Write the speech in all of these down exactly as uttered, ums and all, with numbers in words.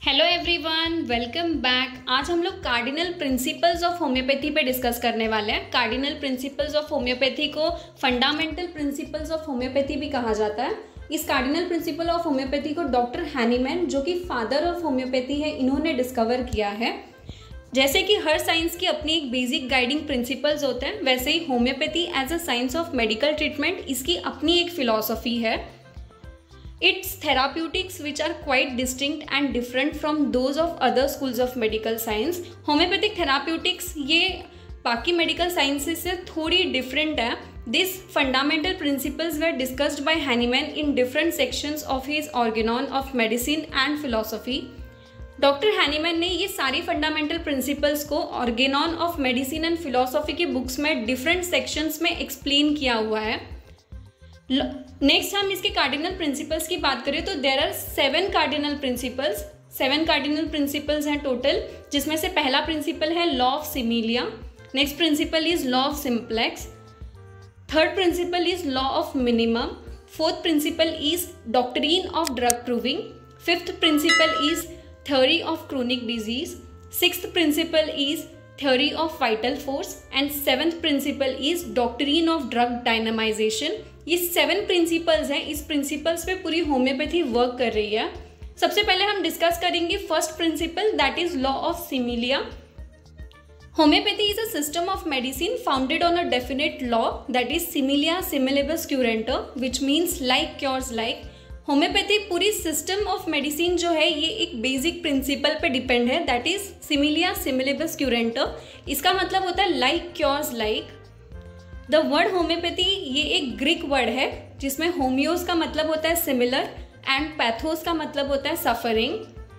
Hello everyone, welcome back. आज हम लोग कार्डिनल प्रिंसिपल्स ऑफ होम्योपैथी पे डिस्कस करने वाले हैं। कार्डिनल प्रिंसिपल्स ऑफ होम्योपैथी को फंडामेंटल प्रिंसिपल्स ऑफ होम्योपैथी भी कहा जाता है। इस कार्डिनल प्रिंसिपल ऑफ होम्योपैथी को डॉक्टर हैनीमैन, जो कि फादर ऑफ होम्योपैथी है, इन्होंने डिस्कवर किया है। जैसे कि हर साइंस की अपनी एक बेसिक गाइडिंग प्रिंसिपल्स होते हैं, वैसे ही homeopathy as a science of medical treatment इसकी अपनी एक फिलॉसफी है। Its therapeutics which are quite distinct and different from those of other schools of medical science. Homeopathic therapeutics ये बाकी medical sciences से थोड़ी different है. These fundamental principles were discussed by Hahnemann in different sections of his Organon of Medicine and Philosophy. Doctor Hahnemann ने ये सारी fundamental principles को Organon of medicine and philosophy की बुक्स में डिफरेंट सेक्शंस में एक्सप्लेन किया हुआ है। नेक्स्ट हम इसके कार्डिनल प्रिंसिपल्स की बात करें तो there are seven cardinal principles seven cardinal principles हैं टोटल, जिसमें से पहला प्रिंसिपल है law of similia. Next principle is law of simplex. Third principle is law of minimum. Fourth principle is doctrine of drug proving. Fifth principle is theory of chronic disease. Sixth principle is theory of vital force and seventh principle is doctrine of drug dynamization. ये seven principles हैं। इस principles पे पूरी homeopathy work कर रही है। सबसे पहले हम डिस्कस करेंगे first principle, that is law of similia. Homeopathy is a system of medicine founded on a definite law, that is similia similibus curentur, which means like cures like. Homeopathy पूरी system of medicine जो है ये एक basic principle पे depend है, that is similia similibus curentur. इसका मतलब होता है like cures like. The word homeopathy ये एक ग्रीक वर्ड है जिसमें होम्योस का मतलब होता है सिमिलर एंड पैथोस का मतलब होता है सफरिंग।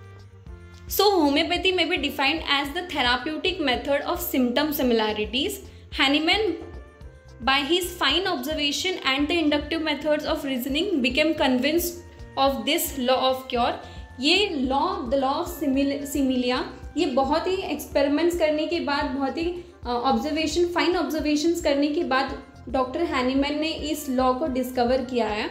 सो होम्योपैथी में be defined as the therapeutic method of symptom similarities. Hahnemann by his fine observation and the inductive methods of reasoning became convinced of this law of cure. ये law, the law of similia, ये बहुत ही experiments करने के बाद, बहुत ही observation fine observations करने के बाद डॉक्टर हैनीमैन ने इस लॉ को डिस्कवर किया है।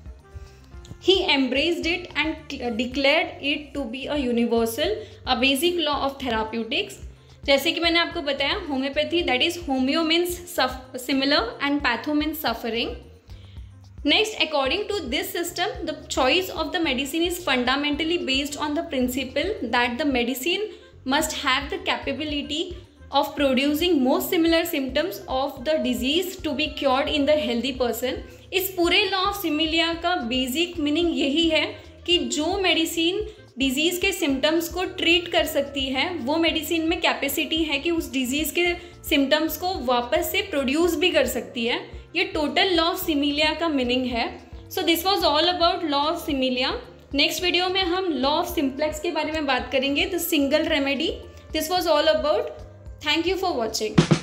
He embraced it and declared it to be a universal, a basic law of therapeutics. जैसे कि मैंने आपको बताया, homeopathy that is homeo means similar and patho means suffering. Next, according to this system the choice of the medicine is fundamentally based on the principle that the medicine must have the capability of producing most similar symptoms of the disease to be cured in the healthy person. इस पूरे law of similia का basic meaning यही है कि जो medicine disease के symptoms को treat कर सकती है, वो मेडिसिन में कैपेसिटी है कि उस डिजीज़ के सिम्टम्स को वापस से प्रोड्यूस भी कर सकती है। ये टोटल लॉ ऑफ सिमिलिया का मीनिंग है। So this was all about law of similia. Next video में हम लॉ ऑफ सिंप्लेक्स के बारे में बात करेंगे, the single remedy. This was all about. Thank you for watching.